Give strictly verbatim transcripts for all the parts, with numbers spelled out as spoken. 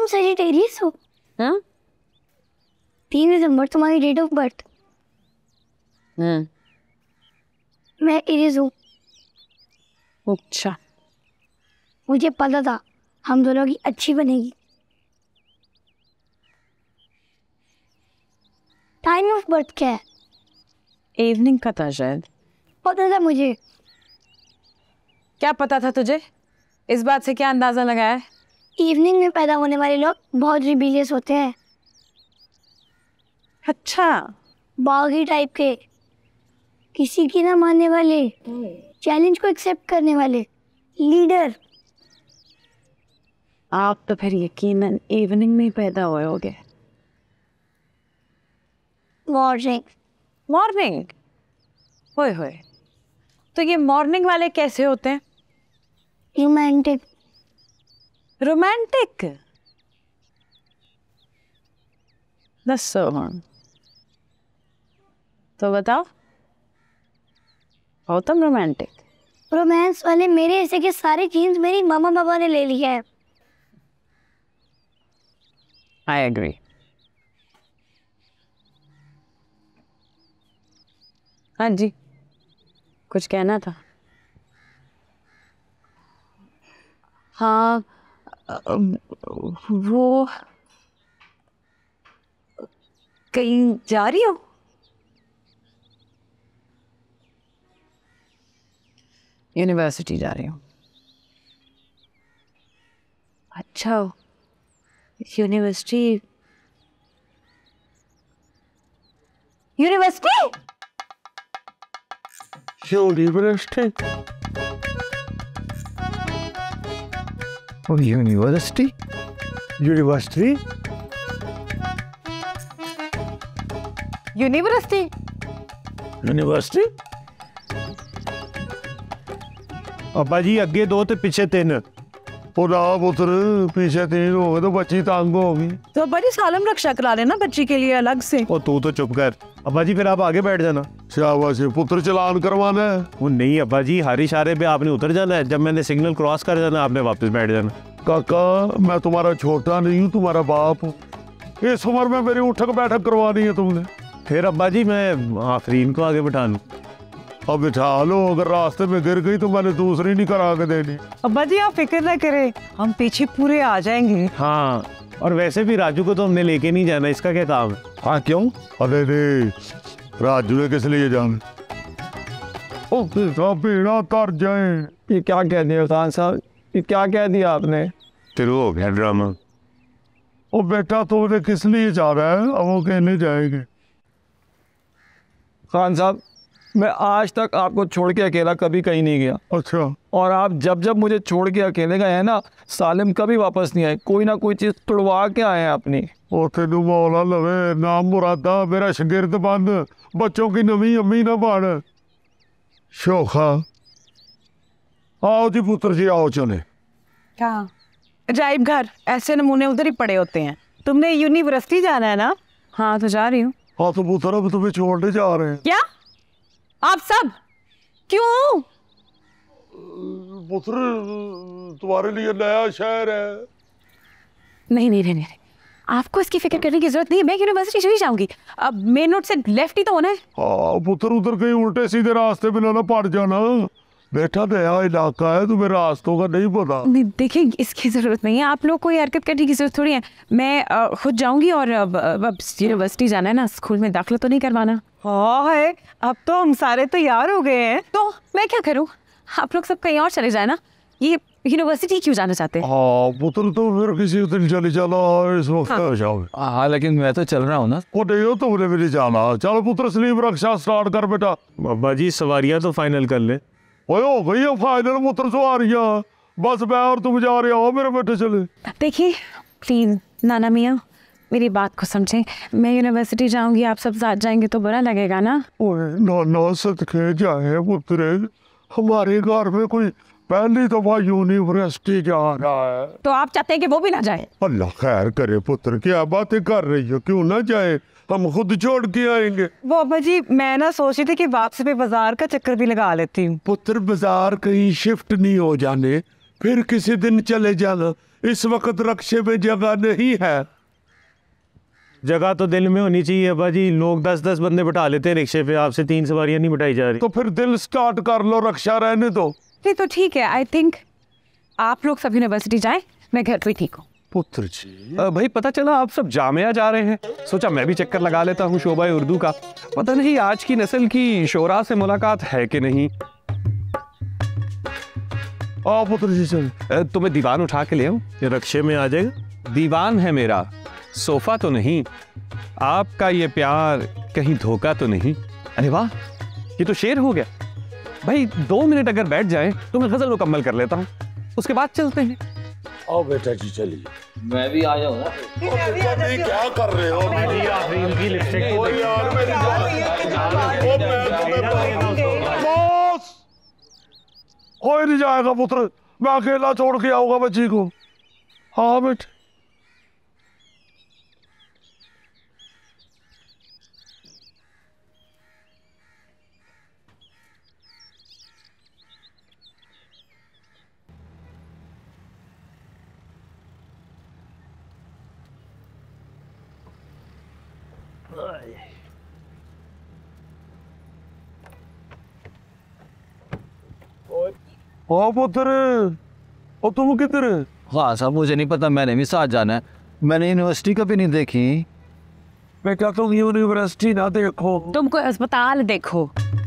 Sagittarius हो? हाँ? तीन दिसंबर तुम्हारी डेट ऑफ बर्थ। हम्म। मैं एरीज हूँ। अच्छा। मुझे पता था हम दोनों की अच्छी बनेगी। टाइम ऑफ बर्थ क्या है? इवनिंग का था शायद। पता था मुझे। क्या पता था तुझे? इस बात से क्या अंदाजा लगाया है? इवनिंग में पैदा होने वाले लोग बहुत रिबीलियस होते हैं। अच्छा। बागी टाइप के, किसी की ना मानने वाले, चैलेंज को एक्सेप्ट करने वाले, लीडर। आप तो फिर यकीनन इवनिंग में ही पैदा हुए होगे। मॉर्निंग। मॉर्निंग? होए होए, तो ये मॉर्निंग वाले कैसे होते हैं? रोमांटिक। रोमांटिक? दसो हाँ, तो बताओ, हो तुम रोमांटिक? रोमांस वाले मेरे ऐसे के सारे जीन्स मेरी मामा बाबा ने ले लिया है। I agree. हाँ जी, कुछ कहना था? हाँ, वो कहीं जा रही हो? यूनिवर्सिटी जा रही हूँ। अच्छा, university? University? University? Oh, university? University? University? University? अब्बा जी अगे दो ते पिछे तीन। और आप उधर पीछे तीन हो गए तो बच्ची तंग होगी। तो बड़ी सालम रक्षा करा लेना बच्ची के लिए अलग से। और तू तो चुप कर। अब्बा जी फिर आप आगे बैठ जाना। शाबाश, पुत्र चलान करवाना है? वो नहीं अब्बा जी, हर इशारे पे आपने उतर जाना है। जब मैंने सिग्नल क्रॉस कर जाना आपने वापस बैठ जाना। काका मैं तुम्हारा छोटा नहीं हूँ, तुम्हारा बाप हूँ। इस उम्र में मेरी उठक बैठक करवानी है तुमने। फिर अब्बा जी मैं आफरीन को आगे बैठा लूँ? अब बिठा लो, अगर रास्ते में गिर गई तो मैंने दूसरी नहीं करा के देनी। अब्बा जी आप फिक्र ना करें, हम पीछे पूरे आ जाएंगे। हाँ, और वैसे भी राजू को तो हमने लेके नहीं जाना, इसका क्या काम है? हाँ क्यों? अरे रे राजू ने किस लिए जाना? ओ पीड़ा तर जाए। ये क्या कह दिया खान साहब, ये क्या कह दिया आपने? तेरे हो गया ड्रामा। ओ बेटा तुमने किस लिए जा रहा है? अब वो कहने जाएंगे। खान साहब मैं आज तक आपको छोड़ के अकेला कभी कहीं नहीं गया। अच्छा। और आप जब जब मुझे छोड़ के अकेले गए हैं ना, सालिम कभी वापस नहीं आए। कोई ना कोई चीज़ तुड़वा के आए हैं अपनी। ओ तेनू मौला लवे, नाम मुरादा मेरा शगिर्द बंद, बच्चों की नवी अम्मी ना बन। शोखा आओ जी पुत्र जी, आओ चले। क्या अजाइब घर, ऐसे नमूने उधर ही पड़े होते हैं। तुमने यूनिवर्सिटी जाना है ना? हाँ तो जा रही हूँ। हाँ तो पुत्र अब तुम्हें छोड़ने जा रहे हैं। क्या आप सब? क्यों? पुत्र तुम्हारे लिए नया शहर है। नहीं नहीं नहीं नहीं, आपको इसकी फिक्र करने की जरूरत नहीं है। मैं यूनिवर्सिटी चली जाऊंगी। अब मेन रोड से लेफ्ट ही तो होना है। हाँ पुत्र उधर कहीं उल्टे सीधे रास्ते में ना पड़ जाना। बेटा नया इलाका है, तुम्हें रास्तों का नहीं पता। नहीं देखिए, इसकी जरूरत नहीं है। आप लोग कोई हरकत करने की जरूरत थोड़ी है। मैं आ, खुद जाऊंगी। और अब यूनिवर्सिटी जाना है ना, स्कूल में दाखिला तो नहीं करवाना। हाँ है, अब तो हम सारे तैयार हो गए हैं, तो मैं क्या करूँ? आप लोग सब कहीं और चले जाए ना, ये यूनिवर्सिटी क्यों जाना चाहते हैं? हाँ पुत्र तो फिर किसी दिन चले जाना इस वक्त। हाँ, जाओ। हाँ लेकिन मैं तो चल रहा हूँ ना। वो नहीं हो तुमने भी नहीं जाना। चलो पुत्र स्लीप रक्षा स्टार्ट कर बेटा। बाबा जी सवारियां तो फाइनल कर ले। ओए हो गई है फाइनल पुत्र सवारियां। बस मैं और तुम जा रहे हो मेरे बेटे चले। देखिए प्लीज नाना मियाँ, मेरी बात को समझें। मैं यूनिवर्सिटी जाऊंगी, आप सब साथ जाएंगे तो बुरा लगेगा ना? ओए नाना सदके जाए पुत्र, हमारे घर में कोई पहली दफा यूनिवर्सिटी जा रहा है। तो आप चाहते हैं कि वो भी ना जाए? अल्लाह खैर करे पुत्र, क्या बातें कर रही हो, क्यों ना जाए, हम खुद छोड़ के आएंगे। बाबा जी मैं ना सोच रही थी कि वापसी पे बाजार का चक्कर भी लगा लेती हूँ। पुत्र बाजार कहीं शिफ्ट नहीं हो जाने, फिर किसी दिन चले जाना, इस वक्त रक्शे में जगह नहीं है। जगह तो दिल में होनी चाहिए अब्बा जी, लोग दस दस बंदे बैठा लेते हैं रिक्शे पे, आपसे तीन सवारियां नहीं बिठाई जा रही। तो फिर दिल स्टार्ट कर लो, रक्षा रहने दो। नहीं तो ठीक है, आई थिंक आप लोग सब यूनिवर्सिटी जाएं, मैं घर पे ठीक हूँ। पुत्र जी अ, भाई पता चला आप सब जामिया जा रहे हैं, सोचा मैं भी चक्कर लगा लेता हूँ शोबा उर्दू का। पता नहीं आज की नस्ल की शोरा से मुलाकात है कि नहीं। आओ पुत्र जी चल। अ, तुम्हें दीवान उठा के ले आऊं? ये रक्शे में आ जाएगा। दीवान है मेरा, सोफा तो नहीं। आपका ये प्यार कहीं धोखा तो नहीं? अरे वाह, ये तो शेर हो गया। भाई दो मिनट अगर बैठ जाएं तो मैं गजल मुकम्मल कर लेता हूँ, उसके बाद चलते हैं। आओ बेटा जी चलिए। मैं भी आ जाऊंगा। क्या कर रहे हो? बॉस, कोई नहीं जाएगा पुत्र, मैं अकेला छोड़ के आऊंगा बच्ची को। हाँ बेटा। हाँ पुत्र, और तुम किधर? हाँ साहब मुझे नहीं पता, मैंने भी साथ जाना है। मैंने यूनिवर्सिटी कभी नहीं देखी। मैं क्या तुम यूनिवर्सिटी ना देखो? तुम कोई अस्पताल देखो।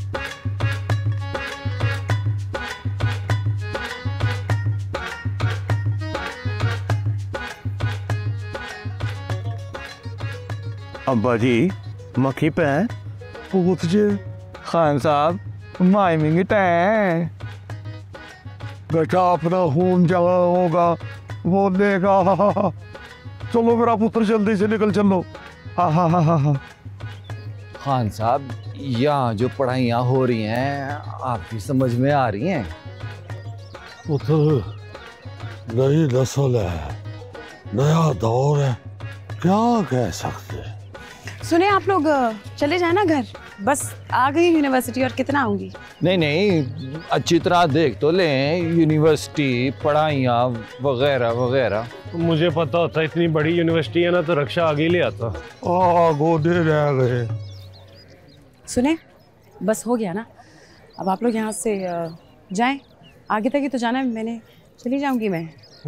अब्बा जी मक्खी पे है। पुत्र जी खान साहब माइमिंग है। बेटा अपना खून जमा होगा वो देगा। चलो मेरा पुत्र जल्दी से निकल चलो। हाँ हाँ हाँ हाँ हाँ। खान साहब यहाँ जो पढ़ाइयाँ हो रही हैं आपकी समझ में आ रही हैं? पुत्र नई नस्ल है, नया दौर है, क्या कह सकते। सुने आप लोग चले जाए ना घर, बस आ गई यूनिवर्सिटी और कितना आऊंगी। नहीं नहीं, अच्छी तरह देख तो लें, यूनिवर्सिटी पढ़ाइयाँ वगैरह वगैरह। मुझे पता होता इतनी बड़ी यूनिवर्सिटी है ना तो रक्षा आगे ले आता। आ गोदे रह गए। सुने बस हो गया ना, अब आप लोग यहाँ से जाएं, आगे तक ही तो जाना है, मैंने चली जाऊंगी मैं।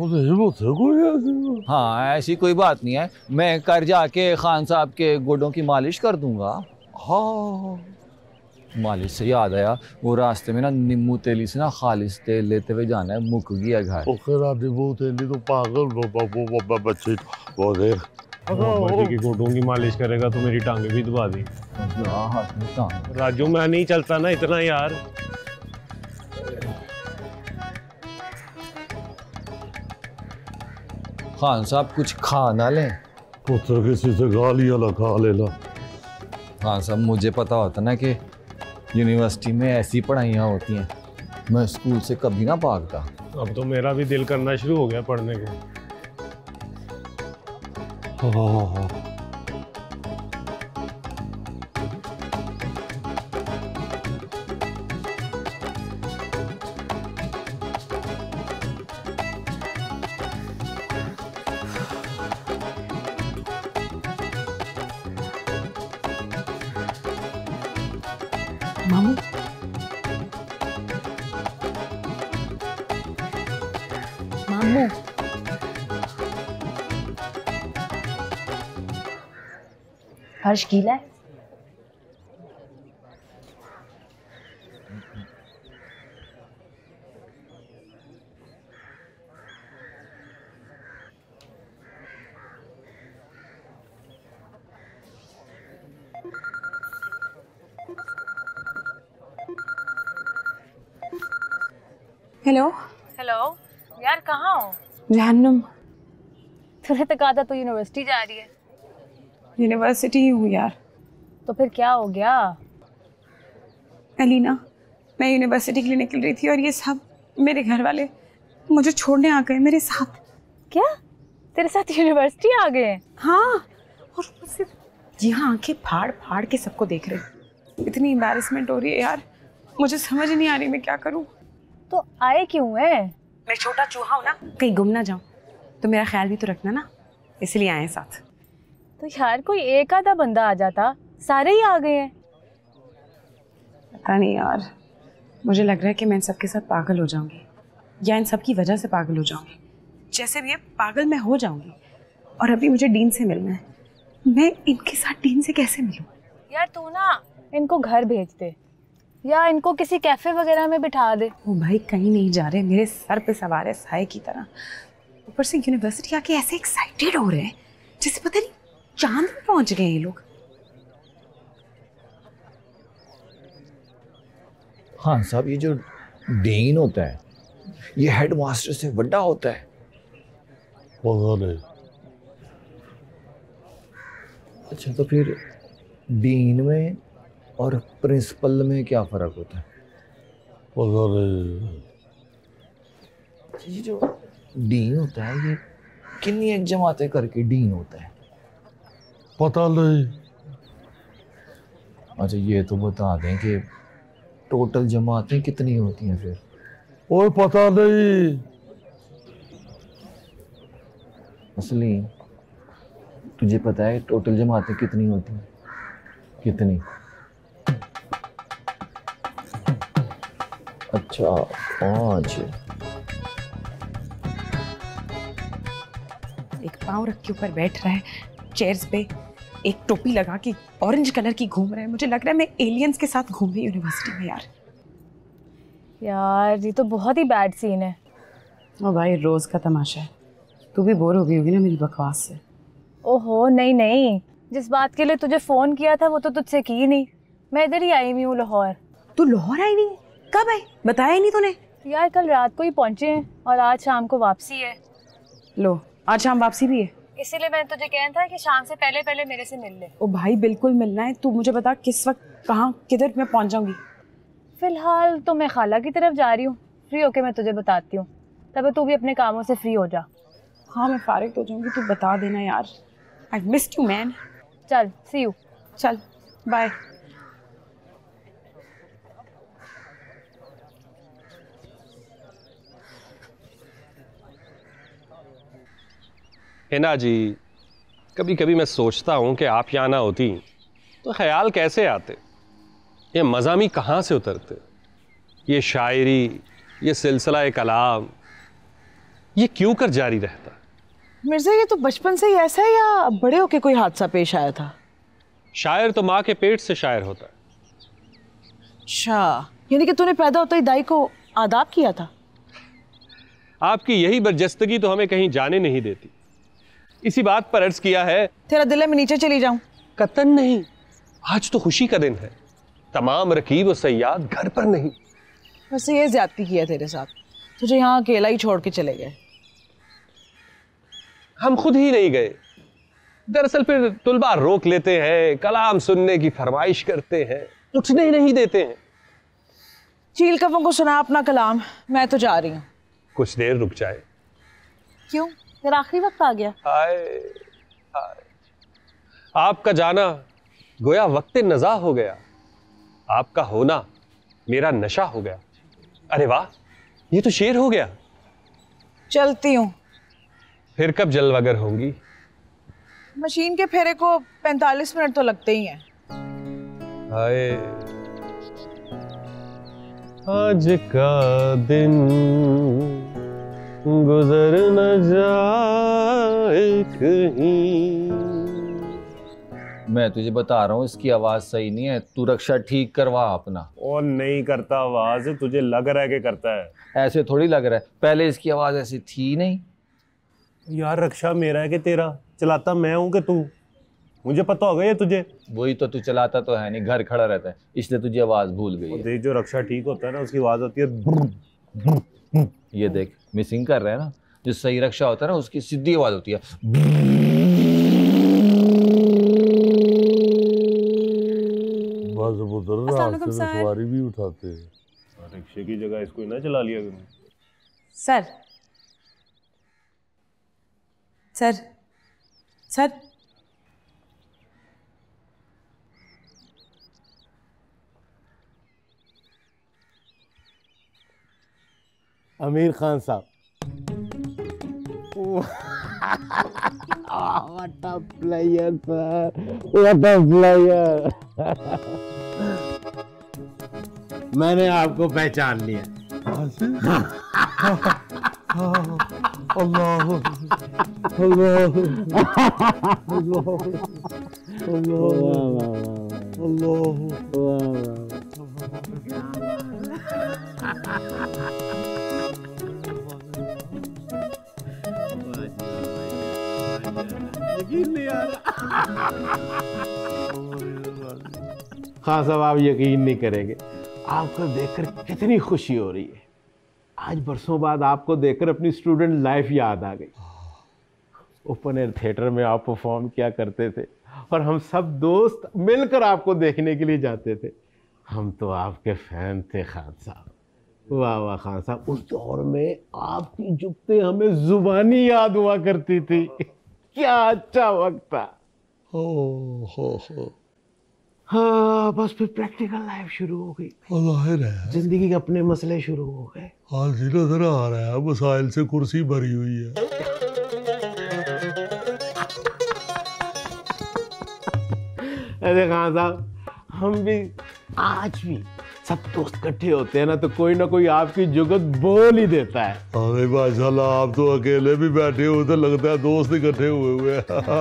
हाँ ऐसी कोई बात नहीं है, मैं कर जाके खान साहब के गोडों की मालिश कर दूंगा। हाँ मालिश से याद आया, वो रास्ते में ना नींबू तेली से ना खालिश तेल लेते हुए जाना है, मुक गया घर। नींबू तेली तो पागल बच्चे वो देख। अब्बा जी की घोटों की मालिश करेगा तो मेरी टांगे भी दबा दी। राजू मैं नहीं चलता ना इतना यार। खान साहब कुछ खा ना लें। पुत्र किसी से गालियां लगा लेना। खान साहब मुझे पता होता ना कि यूनिवर्सिटी में ऐसी पढ़ाइयाँ होती हैं, मैं स्कूल से कभी ना भागता। अब तो मेरा भी दिल करना शुरू हो गया पढ़ने के। हाँ मामू मामू फर्श गीला है। हेलो हेलो यार, कहाँ हो? जहन्नुम। तुझे तो कहा था तू यूनिवर्सिटी जा रही है। यूनिवर्सिटी ही हूँ यार। तो फिर क्या हो गया? अलीना, मैं यूनिवर्सिटी के लिए निकल रही थी और ये सब मेरे घर वाले मुझे छोड़ने आ गए मेरे साथ। क्या तेरे साथ यूनिवर्सिटी आ गए? हाँ, और सिर्फ यहाँ आंखें फाड़ फाड़ के सबको देख रहे। इतनी एम्बैरेसमेंट हो रही है यार, मुझे समझ नहीं आ रही मैं क्या करूँ। तो आए क्यों है? मैं छोटा चूहा हूँ ना, कहीं गुम ना जाऊँ, तो मेरा ख्याल भी तो रखना ना, इसलिए आए साथ। तो यार कोई एक आधा बंदा आ जाता, सारे ही आ गए हैं। पता नहीं यार, मुझे लग रहा है कि मैं इन सब के साथ पागल हो जाऊंगी, या इन सब की वजह से पागल हो जाऊंगी। जैसे भी है पागल मैं हो जाऊंगी। और अभी मुझे डीन से मिलना है, मैं इनके साथ डीन से कैसे मिलूं? यार तू ना इनको घर भेज दे या इनको किसी कैफे वगैरह में बिठा दे। वो भाई कहीं नहीं जा रहे, मेरे सर पे सवार है साए की तरह। ऊपर से यूनिवर्सिटी आके ऐसे एक्साइटेड हो रहे हैं जैसे पता नहीं चांद पे पहुंच गए ये लोग। हाँ साहब, ये जो डीन होता है ये हेड मास्टर से बड़ा होता है। पता नहीं। अच्छा तो फिर डीन में और प्रिंसिपल में क्या फर्क होता है? पता नहीं। ये जो डीन होता है ये कितनी एक जमातें करके डीन होता है? पता नहीं। अच्छा ये तो बता दें कि टोटल जमातें कितनी होती हैं फिर? ओए पता नहीं। असली तुझे पता है टोटल जमातें कितनी होती हैं? कितनी? अच्छा पाँच। एक पाँव रख के ऊपर बैठ रहा है चेयर्स पे, एक टोपी लगा के ऑरेंज कलर की घूम रहा है। मुझे लग रहा है मैं एलियंस के साथ घूम रही यूनिवर्सिटी में यार। यार ये तो बहुत ही बैड सीन है। ओ भाई रोज का तमाशा है, तू भी बोर हो गई होगी ना मेरी बकवास से। ओहो नहीं नहीं, जिस बात के लिए तुझे फोन किया था वो तो तुझसे की नहीं। मैं इधर ही आई हुई हूँ लाहौर। तू लाहौर आई नहीं? कब आई? बताया ही नहीं तूने। यार कल रात को ही पहुंचे हैं और आज शाम को वापसी है। लो आज शाम वापसी भी है, इसीलिए मैंने तुझे कहना था कि शाम से पहले पहले मेरे से मिल ले। ओ भाई बिल्कुल मिलना है। तू मुझे बता किस वक्त कहाँ किधर मैं पहुंच जाऊंगी। फिलहाल तो मैं खाला की तरफ जा रही हूँ, फ्री होके मैं तुझे बताती हूँ, तब तू भी अपने कामों से फ्री हो जा। हाँ मैं फारिग हो जाऊंगी, तू बता देना यार। I missed you man. चल सी यू। चल बाय। हिना जी, कभी कभी मैं सोचता हूं कि आप यहाँ ना होती तो ख्याल कैसे आते, ये मज़ामी कहाँ से उतरते, ये शायरी, ये सिलसिला कलाम, ये क्यों कर जारी रहता। मिर्जा ये तो बचपन से ही ऐसा है या बड़े होके कोई हादसा पेश आया था? शायर तो माँ के पेट से शायर होता है। अच्छा, यानी कि तूने पैदा होते ही दाई को आदाब किया था? आपकी यही बरजस्तगी तो हमें कहीं जाने नहीं देती। इसी बात पर अर्ज किया है। तेरा दिल है मैं नीचे चली जाऊं? कतन नहीं, आज तो खुशी का दिन है, तमाम रकीब और सयाद घर पर नहीं। वैसे ये ज्यादती किया तेरे साथ, तुझे यहाँ अकेला ही छोड़ के चले गए। हम खुद ही नहीं गए, दरअसल फिर तुलबा रोक लेते हैं, कलाम सुनने की फरमाइश करते हैं, उठने ही नहीं देते हैं। चील कफों को सुना अपना कलाम, मैं तो जा रही हूँ। कुछ देर रुक जाए। क्यों, तेरा आखिरी वक्त आ गया? हाय हाय, आपका जाना गोया वक्त नज़ा हो गया, आपका होना मेरा नशा हो गया। अरे वाह, ये तो शेर हो गया। चलती हूँ। फिर कब जलवागर होंगी? मशीन के फेरे को पैंतालीस मिनट तो लगते ही हैं। हाय, आज का दिन गुजर न जाए कहीं। मैं तुझे बता रहा हूँ इसकी आवाज सही नहीं है, तू रक्षा ठीक करवा अपना। और नहीं करता आवाज, तुझे लग रहा है कि करता है। ऐसे थोड़ी लग रहा है, पहले इसकी आवाज ऐसी थी नहीं। यार रक्षा मेरा है कि तेरा? चलाता मैं हूं कि तू? मुझे पता होगा ये तुझे। वही तो, तू चलाता तो है नहीं, घर खड़ा रहता है, इसलिए तुझे आवाज भूल गई है। देख जो रक्षा ठीक होता है ना उसकी आवाज होती है। ये देख मिसिंग कर रहा है ना, जो सही रक्षा होता है ना उसकी सीधी आवाज होती है। बस उधर रास्ते में सवारी भी उठाते हैं। रिक्शे की जगह इसको ही ना चला लिया करूं। Sir sir sir Aamir Khan साहब, What a player, sir. What a player. मैंने आपको पहचान लिया। अल्लाह अल्लाह हाँ साहब, आप यकीन नहीं करेंगे, आपको देखकर कितनी खुशी हो रही है। आज बरसों बाद आपको देखकर अपनी स्टूडेंट लाइफ याद आ गई। ओपन एयर थिएटर में आप परफॉर्म किया करते थे और हम सब दोस्त मिलकर आपको देखने के लिए जाते थे। हम तो आपके फैन थे खान साहब। वाह वाह खान साहब, उस दौर में आपकी जुगते हमें जुबानी याद हुआ करती थी। क्या अच्छा वक्त था। हो हो हो हाँ, बस फिर प्रैक्टिकल लाइफ शुरू हो गई। जाहिर है जिंदगी के अपने मसले शुरू हो गए। हाल जी नजर आ रहा है, मसाइल से कुर्सी भरी हुई है। अरे खान साहब, हम भी आज भी सब दोस्त इकट्ठे होते हैं ना, तो कोई ना कोई आपकी जुगत बोल ही देता है। अरे माशाल्लाह, आप तो अकेले भी बैठे हुए तो लगता है दोस्त इकट्ठे हुए हुए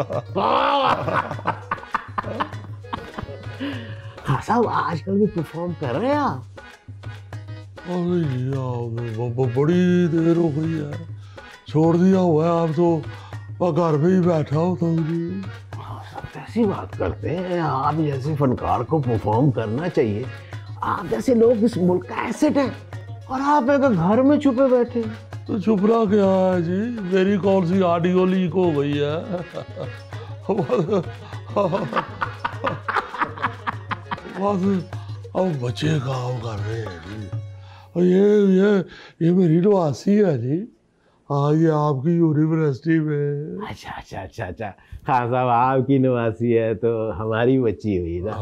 हाँ साहब, आजकल भी परफॉर्म कर रहे हैं आप? अरे यार, बड़ी देर हो गई है, छोड़ दिया हुआ है। आप तो घर पे ही बैठा होता हूँ। हाँ साहब, कैसी बात करते हैं आप? जैसे फनकार को परफॉर्म करना चाहिए। आप जैसे लोग इस मुल्क का एसेट है और आप एक घर में छुपे बैठे। तो छुपना क्या है जी, मेरी कौन सी ऑडियो लीक हो गई है? बस अब बच्चे काम कर रहे हैं जी। और ये ये ये मेरी नवासी है जी। हाँ, ये आपकी यूनिवर्सिटी में। अच्छा अच्छा अच्छा अच्छा खान साहब, आपकी नवासी है तो हमारी बच्ची हुई ना।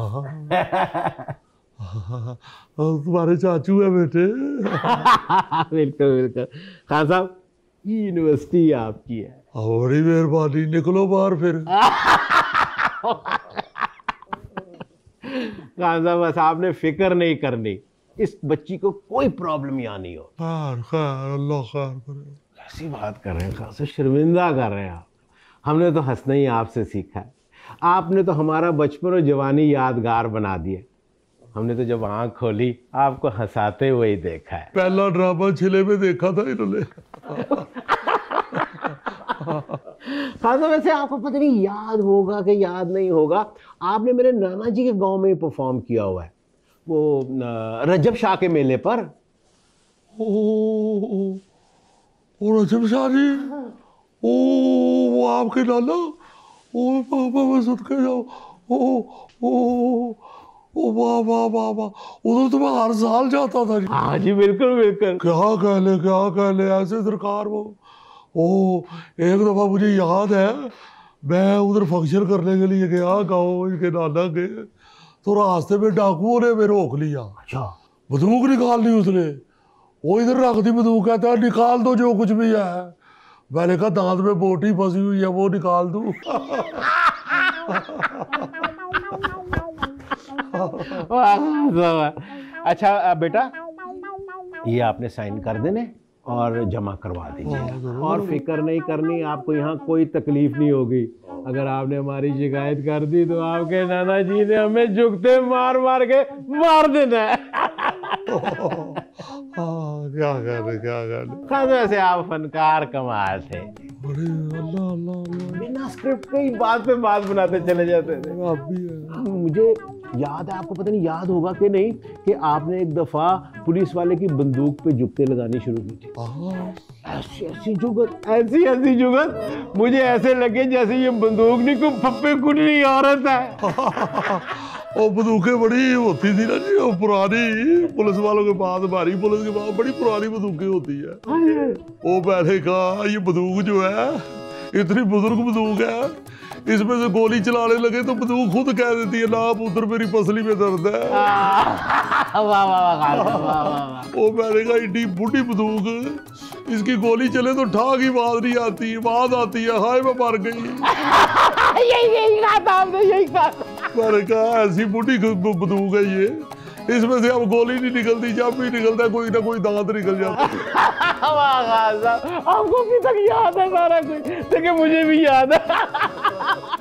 तुम्हारे चाचू है बेटे। बिल्कुल बिल्कुल खान साहब, ये यूनिवर्सिटी आपकी है। बड़ी मेहरबानी, निकलो बाहर फिर। खान साहब, बस आपने फिक्र नहीं करनी, इस बच्ची को कोई प्रॉब्लम यहाँ नहीं हो। खैर खैर, अल्लाह खैर करे। कैसी बात कर रहे हैं खान साहब, शर्मिंदा कर रहे हैं आप। हमने तो हंसना ही आपसे सीखा है। आपने तो हमारा बचपन और जवानी यादगार बना दिए। हमने तो जब आँख खोली आपको हंसाते हुए ही देखा है। पहला ड्रामा छिले में देखा था इन्होंने। खान साहब, वैसे आपको पता नहीं याद होगा कि याद नहीं होगा, आपने मेरे नाना जी के गांव में परफॉर्म किया हुआ है, वो रजब शाह के मेले पर। ओ, ओ, ओ रजब शाह जी, ओ वो आपके नाना, ओ पापा मैं सुन के जाओ। ओ ओ ओ वाह वाह वाह वाह, उधर तो मैं हर साल जाता था जी। हाँ जी, बिल्कुल बिल्कुल। क्या कह ले क्या कह ले, ऐसे सरकार वो। ओ एक दफ़ा मुझे याद है, मैं उधर फंक्शन करने के लिए गया गाँव इनके नाना के, तो रास्ते में डाकुओं ने मेरे रोक लिया। अच्छा। बंदूक निकालनी उसने, वो इधर रख दी बंदूक, कहता है निकाल दो जो कुछ भी है। मैंने कहा दांत में बोटी फंसी हुई है, वो निकाल दूँ। अच्छा बेटा, ये आपने साइन कर देने और जमा करवा दीजिए, और फिक्र नहीं करनी, आपको यहाँ कोई तकलीफ नहीं होगी। अगर आपने हमारी शिकायत कर दी तो आपके नाना जी ने हमें जुगते मार मार के मार देना है। क्या कर रहे क्या कर रहे वैसे आप फनकार कमाल थे। अरे अल्लाह अल्लाह अल्लाह, बिना स्क्रिप्ट के ही बात पे बात बनाते चले जाते थे। आप भी है। मुझे याद है, आपको पता नहीं याद होगा कि नहीं, कि आपने एक दफा पुलिस वाले की बंदूक पे जुगते लगानी शुरू की थी। ऐसी ऐसी जुगत, ऐसी ऐसी जुगत, मुझे ऐसे लगे जैसे ये बंदूक नहीं को फप्पे कुल्ली औरत है। वो बंदूकें बड़ी होती थी ना जी, वो पुरानी पुलिस वालों के पास, हमारी पुलिस के पास बड़ी पुरानी बंदूकें होती है। वो मैंने कहा ये बंदूक जो है इतनी बुजुर्ग बंदूक है, इसमें से गोली चलाने लगे तो बंदूक खुद कह देती है ना पुत्र मेरी पसली में दर्द है। वो मैंने कहा इतनी बुढ़ी बंदूक, इसकी गोली चले तो ठाक ही बात नहीं आती, बात आती है हाय मैं मर गई। यही यही कहा था हमने, यही कहा। मैंने कहा ऐसी बुढ़ी बंदूक है ये, इसमें से अब गोली नहीं निकलती, जब भी निकलता है कोई ना कोई दांत निकल जाता है। आपको अभी तक याद है सारा कुछ, लेकिन मुझे भी याद है।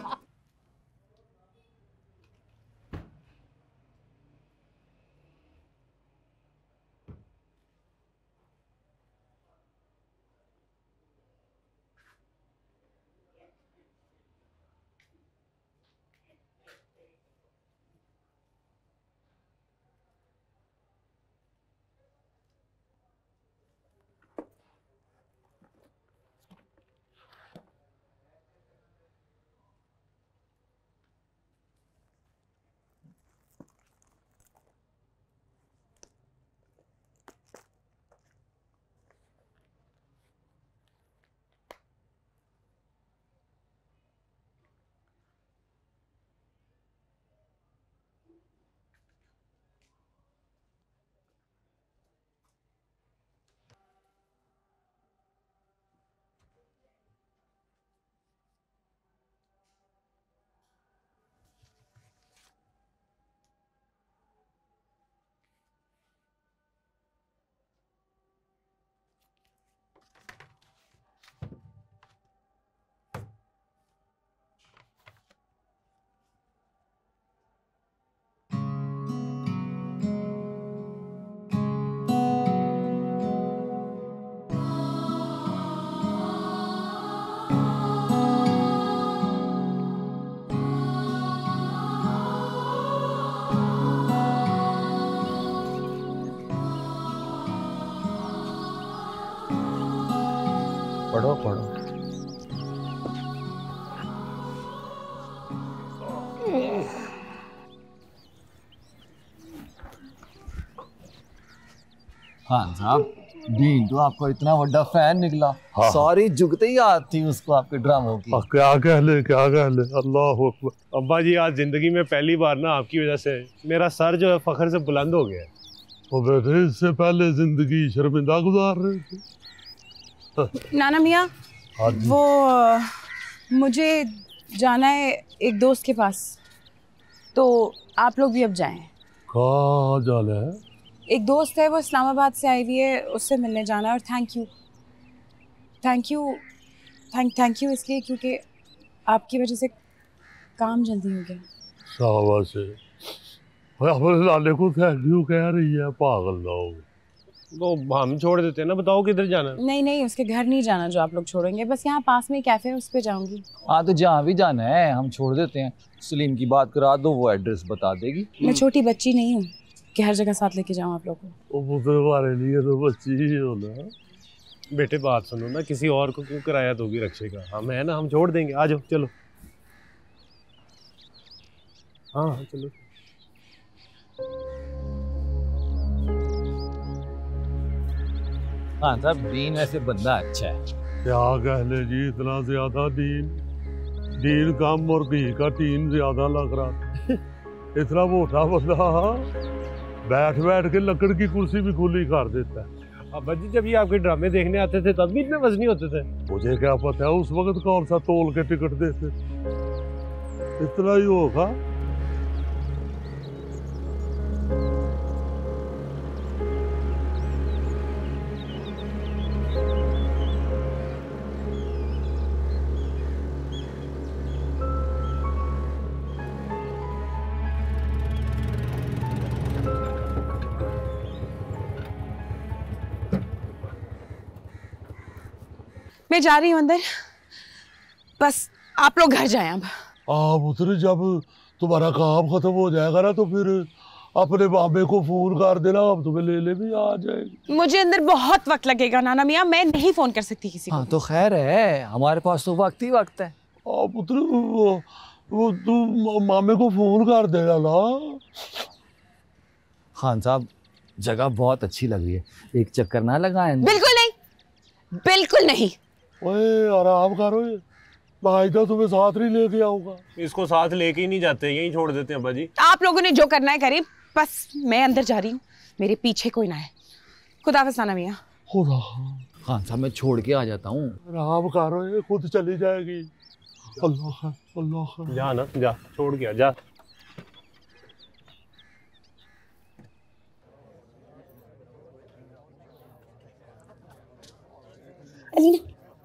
पढ़ो पढ़ो। हाँ साहब, डीन तो आपको इतना बड़ा फैन निकला। हाँ। सारी जुगते ही आती उसको आपके ड्रामों की। आ, क्या कह ले क्या कह ले, अल्लाह अकबर। अब्बा जी आज जिंदगी में पहली बार ना आपकी वजह से मेरा सर जो है फखर से बुलंद हो गया है। तो बेटे इससे पहले जिंदगी शर्मिंदा गुजार रहे थे। नाना मियाँ, वो मुझे जाना है एक दोस्त के पास, तो आप लोग भी अब जाएं। कहाँ जाना है? एक दोस्त है, वो इस्लामाबाद से आई हुई है, उससे मिलने जाना है। और thank you thank you thank thank you इसलिए क्योंकि आपकी वजह से काम जल्दी हो गया। शाबाश है, अपने लाले को थैंक यू कह रही है, पागल ना हो। तो हम छोड़ देते हैं ना, बताओ किधर जाना है? नहीं नहीं, उसके घर नहीं जाना जो आप लोग छोड़ेंगे, बस यहाँ पास में कैफे है उस पे जाऊंगी। हाँ तो जहाँ भी जाना है हम छोड़ देते हैं। सलीम की बात करा दो, वो एड्रेस बता देगी। मैं छोटी बच्ची नहीं हूँ कि हर जगह साथ लेके जाऊँ आप लोग को। वो तुम्हारे लिए तो बच्ची ही हो ना। बेटे बात सुनो ना, किसी और को क्यों किराया दोगी रक्षे का? हम है ना, हम छोड़ देंगे। आ जाओ चलो। हाँ हाँ चलो। हाँ साहब, दीन वैसे बंदा अच्छा है। क्या कह ले जी, इतना ज्यादा दीन दीन कम और घी का टीन ज्यादा लग रहा। इतना मोटा बंदा बैठ बैठ के लकड़ की कुर्सी भी खुली कर देता है। अब्बा जी जब ये आपके ड्रामे देखने आते थे तब भी इतने वजनी होते थे? मुझे क्या पता है उस वक्त कौन सा तोल के टिकट देते, इतना ही होगा। मैं जा रही हूँ अंदर, बस आप लोग घर जाएं अब। आप उतरे, जब तुम्हारा काम खत्म हो जाएगा ना तो फिर अपने मामे को फोन कर देना, हम तुम्हें लेने भी आ जाएंगे। मुझे अंदर बहुत वक्त लगेगा नाना मियाँ, मैं नहीं फोन कर सकती किसी को। हाँ तो खैर है, हमारे पास तो वक्त ही वक्त है। आप उतरे, वो, वो तुम मामे को फोन कर देना ना। खान साहब जगह बहुत अच्छी लग रही है, एक चक्कर ना लगाएं? बिल्कुल नहीं, बिल्कुल नहीं। ओए आराम करो, भाई तो तुम्हें साथ नहीं लेके आऊंगा। इसको साथ लेके ही नहीं जाते, यहीं छोड़ देते हैं अब्बा जी। आप लोगों ने जो करना है करिए, बस मैं अंदर जा रही हूँ, मेरे पीछे कोई ना है। खुदा हाफ़िज़ नाना मियाँ। खुदा। खान साहब मैं छोड़ के आ जाता हूँ। आराम करो, ये खुद चली जाएगी। अल्लाह खैर, अल्लाह खैर। जा ना, जा छोड़ के आ, जा। Alina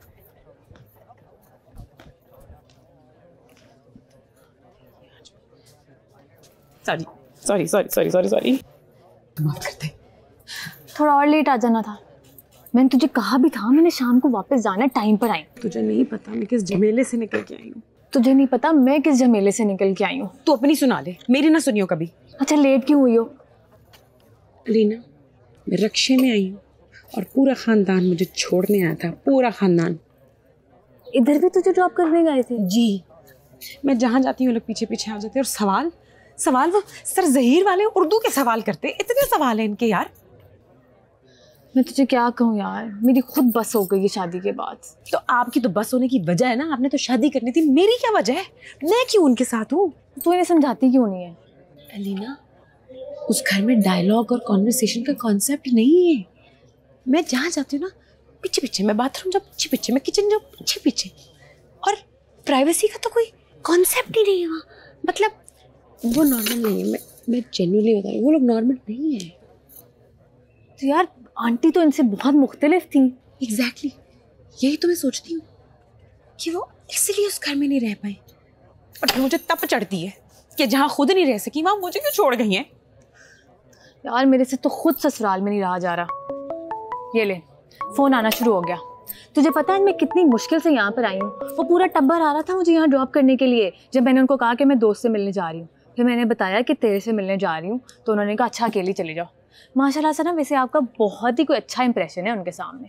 sorry sorry sorry sorry sorry sorry माफ करते। थोड़ा और लेट आ जाना था। मैंने तुझे कहा भी था मैंने शाम को वापस जाना, टाइम पर आई। तुझे नहीं पता मैं किस झमेले से निकल के आई हूँ। तुझे नहीं पता मैं किस झमेले से निकल के आई हूँ। तू अपनी सुना ले, मेरी ना सुनियो कभी। अच्छा लेट क्यों हुई हो? अलीना मैं रक्षे में आई हूँ और पूरा खानदान मुझे छोड़ने आया था, पूरा खानदान। इधर भी तुझे ड्रॉप करने गए थे? जी, मैं जहाँ जाती हूँ लोग पीछे पीछे आ जाते हैं। और सवाल सवाल वो सर ज़हीर वाले उर्दू के सवाल करते, इतने सवाल हैं इनके यार। मैं तुझे क्या कहूँ यार, मेरी खुद बस हो गई शादी के बाद। तो आपकी तो बस होने की वजह है ना, आपने तो शादी करनी थी। मेरी क्या वजह है? मैं क्यों उनके साथ हूँ? तू इन्हें समझाती क्यों नहीं है? अलीना उस घर में डायलॉग और कॉन्वर्सेशन का कॉन्सेप्ट नहीं है। मैं जहाँ जाती हूँ ना पीछे पीछे, मैं बाथरूम जाऊँ पीछे पीछे, मैं किचन जाऊँ पीछे पीछे, और प्राइवेसी का तो कोई कॉन्सेप्ट ही नहीं है वहाँ। मतलब वो नॉर्मल नहीं है। मैं मैं जेन्युइनली बता रही हूँ, वो लोग नॉर्मल नहीं है। तो यार आंटी तो इनसे बहुत मुख्तलिफ थी। Exactly exactly. यही तो मैं सोचती हूँ कि वो इसलिए उस घर में नहीं रह पाए। और मुझे तप चढ़ती है कि जहाँ खुद नहीं रह सकी वहाँ मुझे क्यों छोड़ गई हैं। यार मेरे से तो खुद ससुराल में नहीं रहा जा रहा। ये ले फ़ोन आना शुरू हो गया। तुझे पता है मैं कितनी मुश्किल से यहाँ पर आई हूँ। वो पूरा टब्बर आ रहा था मुझे यहाँ ड्रॉप करने के लिए। जब मैंने उनको कहा कि मैं दोस्त से मिलने जा रही हूँ, फिर मैंने बताया कि तेरे से मिलने जा रही हूँ, तो उन्होंने कहा अच्छा अकेली चले जाओ। माशाल्लाह से ना वैसे आपका बहुत ही कोई अच्छा इंप्रेशन है उनके सामने।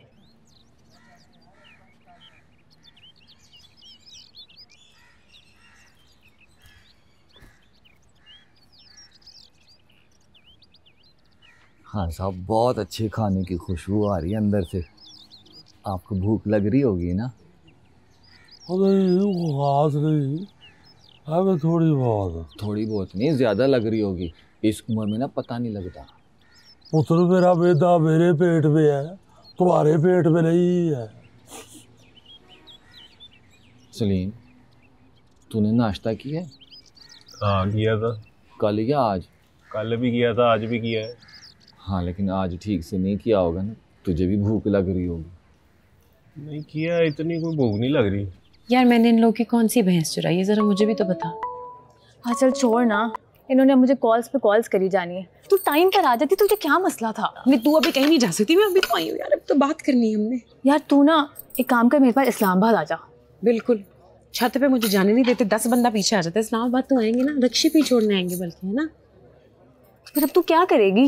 हाँ साहब बहुत अच्छे खाने की खुशबू आ रही है अंदर से। आपको भूख लग रही होगी ना? अरे खास नहीं, अबे थोड़ी बहुत। थोड़ी बहुत नहीं, ज़्यादा लग रही होगी। इस उम्र में ना पता नहीं लगता। पुत्र मेरा बेटा मेरे पेट में है, तुम्हारे पेट में नहीं है। सलीम तूने नाश्ता किया है? हाँ किया था। कल या आज? कल भी किया था, आज भी किया है। हाँ लेकिन आज ठीक से नहीं किया होगा ना, तुझे भी भूख लग रही होगी। नहीं किया, इतनी कोई भूख नहीं लग रही। यार मैंने इन लोगों की कौन सी भैंस चुराई है, जरा मुझे भी तो बता। हाँ चल छोड़ ना, इन्होंने मुझे कॉल्स पे कॉल्स करी जानी है। तू टाइम पर आ जाती, तुझे क्या मसला था? नहीं तू अभी कहीं नहीं जा सकती, मैं अभी तो आई हूँ यार, अब तो बात करनी है हमने। यार तू ना एक काम कर, मेरे पास इस्लामाबाद आ जा। बिल्कुल, छत पे मुझे जाने नहीं देते, दस बंदा पीछे आ जाता है। इस्लामाबाद तो आएंगे ना, रक्षे पे छोड़ने आएंगे बल्कि, है ना। फिर अब तू क्या करेगी?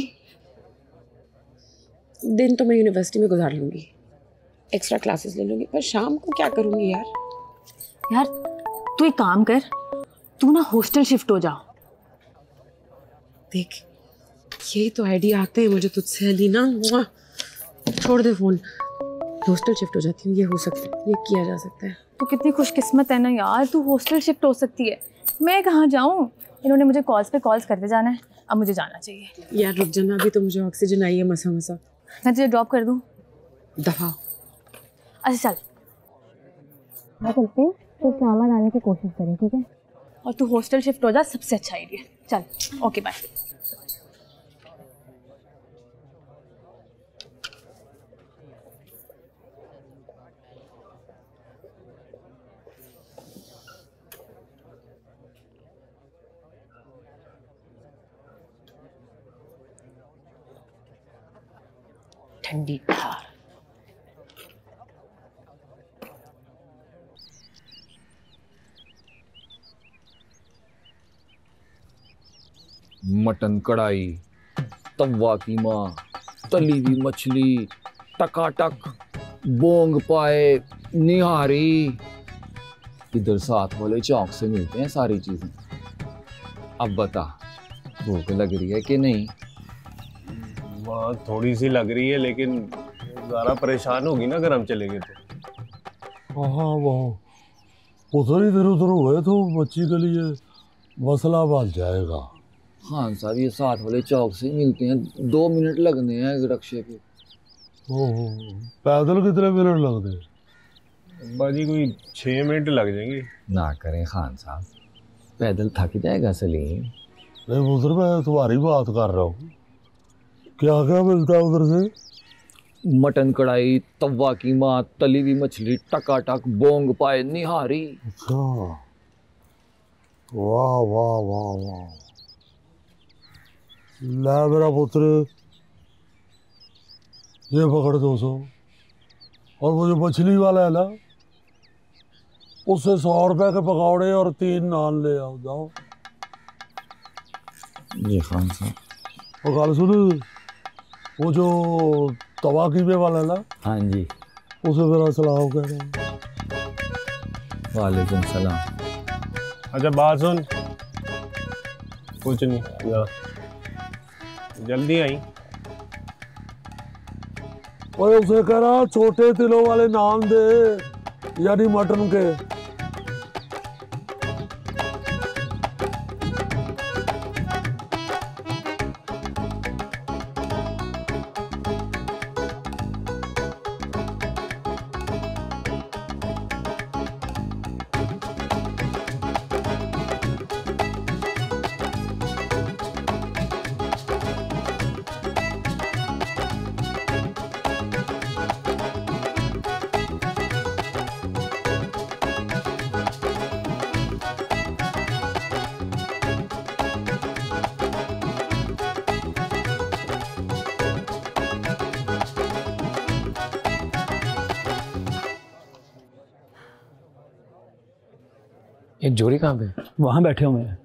दिन तो मैं यूनिवर्सिटी में गुजार लूंगी, एक्स्ट्रा क्लासेस ले लूंगी, पर शाम को क्या करूंगी यार। यार तू एक काम कर, तू ना हॉस्टल शिफ्ट हो जा। देख यही तो आइडिया आते हैं मुझे तुझसे अलीना। छोड़ दे फोन, हॉस्टल शिफ्ट हो जाती हूँ, ये हो सकता है, ये किया जा सकता है। तू कितनी खुशकिस्मत है ना यार, तू हॉस्टल शिफ्ट हो सकती है। मैं कहाँ जाऊँ? इन्होंने मुझे कॉल्स पे कॉल्स करते जाना है, अब मुझे जाना चाहिए। यार रुक जाना, अभी तो मुझे ऑक्सीजन आई है मसा मसा। मैं तुझे ड्रॉप कर दूँ? दफा। अच्छा चल मैं चलती हूँ, तो इस्लामाबाद आने की कोशिश करें, ठीक है? और तू हॉस्टल शिफ्ट हो जा, सबसे अच्छा आइडिया। चल ओके बाय। ठंडी धार। मटन कढ़ाई, तवा कीमा, तली हुई मछली, टकाटक, बोंग पाए, निहारी। इधर साथ वाले चौक से मिलते हैं सारी चीजें। अब बता भूख लग रही है कि नहीं? वहाँ थोड़ी सी लग रही है, लेकिन ज़रा परेशान होगी ना अगर हम चले गए तो। हाँ वो उधर इधर उधर हुए तो बच्ची के लिए मसला बन जाएगा। हाँ साहब ये साथ वाले चौक से मिलते हैं, दो मिनट लगने हैं एक रक्शे पे। ओहो, पैदल कितने मिनट लगते हैं? अब्बा जी कोई छः मिनट लग जाएंगे। ना करें खान साहब, पैदल थक जाएगा सलीम। नहीं उधर मैं तुम्हारी बात कर रहा हूँ, क्या क्या मिलता है उधर से? मटन कढ़ाई, तवा कीमा, तली हुई मछली, टकाटक, बोंग पाए, निहारी। अच्छा, वाह वाह वाह वाह। ला मेरा पुत्र, ये पकड़ दो सौ, और वो जो मछली वाला है ना उससे सौ रुपए के पकौड़े और तीन नान ले आओ। जाओ जी खान साहब। और गाल सुन, वो जो तवा कीमे वाला है ना, हाँ जी, उसे मेरा सलाम कह रहा हूँ। वालेकुम सलाम। अच्छा बात सुन, कुछ नहीं या जल्दी आई। और उसे कह रहा छोटे तिलों वाले नान दे, यानी मटन के। एक जोड़ी कहाँ पे? वहां बैठे हुए हैं।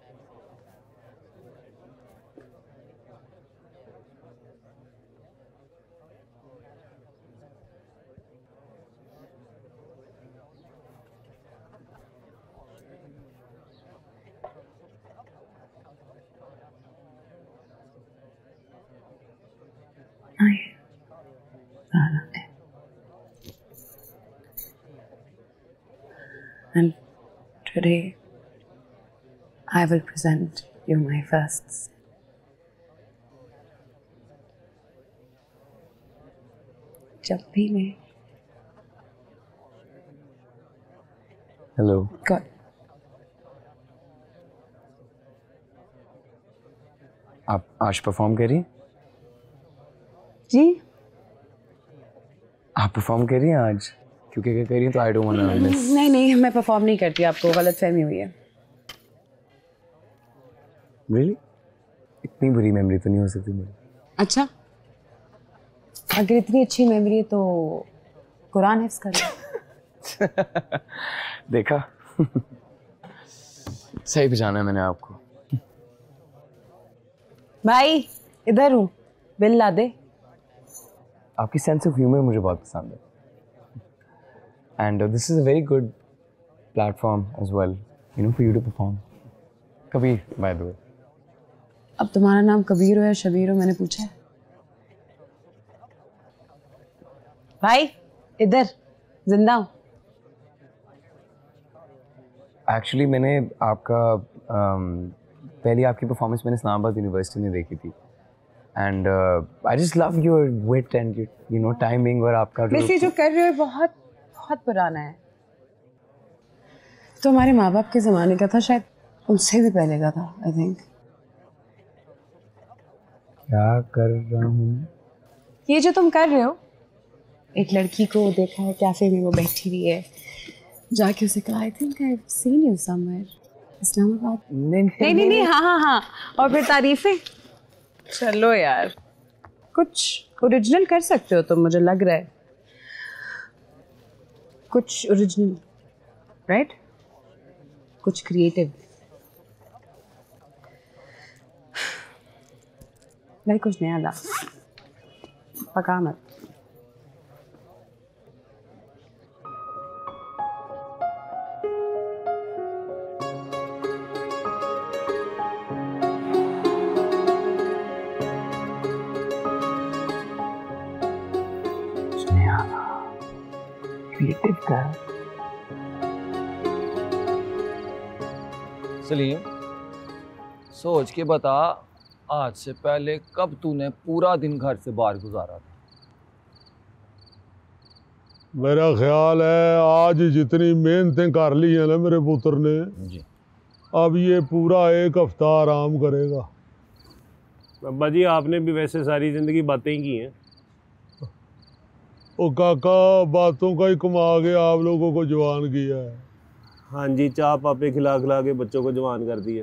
And today, I will present you my first sin. जब भी मैं हेलो। God. आप आज परफॉर्म करिए। जी आप परफॉर्म करिए आज, क्योंकि अगर करिए तो I don't want to miss. नहीं नहीं, मैं परफॉर्म नहीं करती, आपको गलतफहमी हुई है। रियली? इतनी बुरी मेमोरी तो नहीं हो सकती मेरी। अच्छा, अगर इतनी अच्छी मेमोरी है तो कुरान हिफ्ज़ कर लो। देखा सही पहचाना है मैंने आपको। भाई इधर हूँ, बिल ला दे। आपकी सेंस ऑफ ह्यूमर मुझे बहुत पसंद है, and this is a very good platform as well, you know, for you to perform. Kabir, by the way. अब तुम्हारा नाम कबीर हो या शबीर हो, मैंने पूछा है? भाई इधर, जिंदा हूँ। एक्चुअली मैंने आपका um, पहली आपकी परफॉर्मेंस मैंने इस्लामाबाद यूनिवर्सिटी में देखी थी, and I just love your wit and you know timing, और आपका वैसे जो कर रहे हो बहुत बहुत पुराना है, तो हमारे माँ बाप के ज़माने का था, शायद उनसे भी पहले का था। आई थिंक क्या कर रहा हूँ ये जो तुम कर रहे हो, एक लड़की को देखा है कैफे में, वो बैठी हुई है, जाके उसे कहा I think I have seen you somewhere, Islamabad. नहीं नहीं नहीं नहीं, हाँ हाँ हाँ, और फिर तारीफें। चलो यार, कुछ ओरिजिनल कर सकते हो तुम, मुझे लग रहा है कुछ ओरिजिनल, राइट? कुछ क्रिएटिव। भाई कुछ नया ला, पका मत। क्रिएटिव का सलीम, सोच के बता, आज से पहले कब तूने पूरा दिन घर से बाहर गुजारा था? मेरा ख्याल है आज जितनी मेहनतें कर ली है ना मेरे पुत्र ने जी, अब ये पूरा एक हफ्ता आराम करेगा। अब्बा जी आपने भी वैसे सारी जिंदगी बातें ही की हैं। ओ काका, बातों का ही कमा के आप लोगों को जवान किया है। हाँ जी, चाह पापे खिला खिला के बच्चों को जवान कर दिया।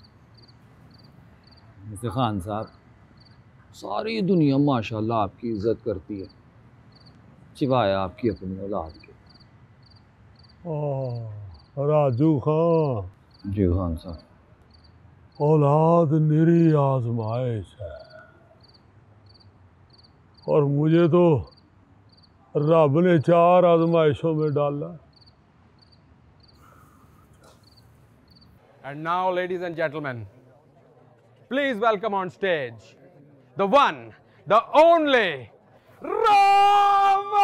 मिस्टर खान साहब, सारी दुनिया माशाल्लाह आपकी इज्जत करती है, सिवाय आपकी अपनी औलाद के। आह, राजू खान। जी खान साहब। औलाद निरी आजमाइश है और मुझे तो रब ने चार आजमाइशों में डाला। And now, ladies and gentlemen, please welcome on stage the one, the only Rama!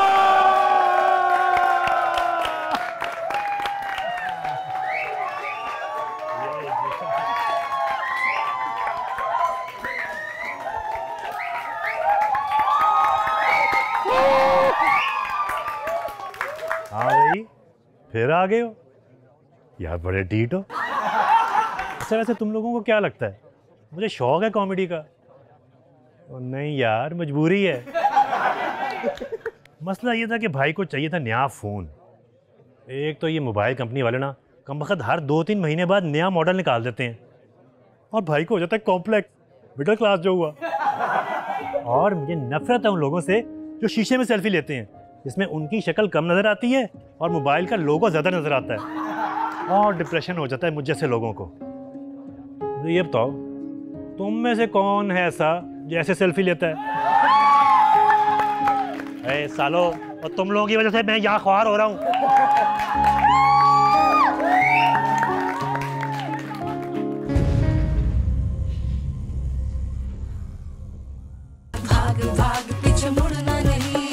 हाँ भाई, फिर आ गए हो यार, बड़े डीट हो। अच्छा वैसे तुम लोगों को क्या लगता है, मुझे शौक है कॉमेडी का? और नहीं यार, मजबूरी है। मसला ये था कि भाई को चाहिए था नया फ़ोन। एक तो ये मोबाइल कंपनी वाले ना कमबख्त हर दो तीन महीने बाद नया मॉडल निकाल देते हैं और भाई को हो जाता है कॉम्प्लेक्स, मिडिल क्लास जो हुआ। और मुझे नफरत है उन लोगों से जो शीशे में सेल्फी लेते हैं, जिसमें उनकी शक्ल कम नज़र आती है और मोबाइल का लोगो ज़्यादा नज़र आता है, और डिप्रेशन हो जाता है मुझ जैसे लोगों को। तो ये बताओ, तुम में से कौन है ऐसा जो ऐसे सेल्फी लेता है? ए सालो, और तुम लोगों की वजह से मैं यहाँ ख्वार हो रहा हूँ। भाग भाग पीछे मुड़ना नहीं,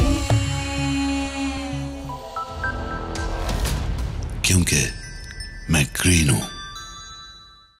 क्योंकि मैं ग्रीन हूं।